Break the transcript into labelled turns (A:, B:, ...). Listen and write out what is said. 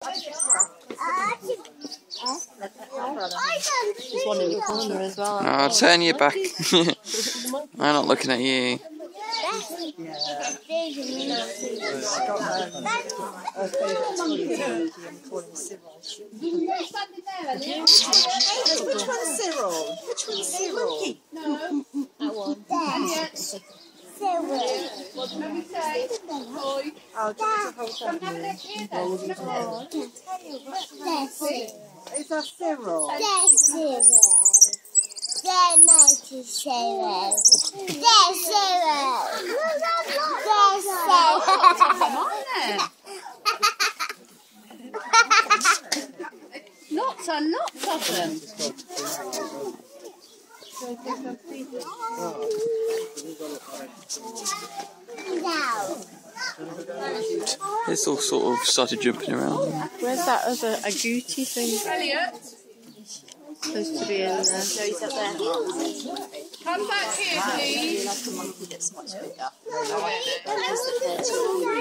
A: There's one in the corner as well.
B: No, turn your back. I'm not looking at you.
C: Which one's Cyril? Which one's Cyril?
A: No. That one.
C: I'll give it to hold Is that Cyril?
D: That's Cyril. They're 97. That's Cyril. That's Cyril.
A: Lots and lots of them.
B: It's all sort of started jumping around.
A: Where's that other agouti thing?
E: Elliot,
A: Supposed to be in there. No, he's up there.
E: come back here, please.
A: That's the monkey that's much bigger.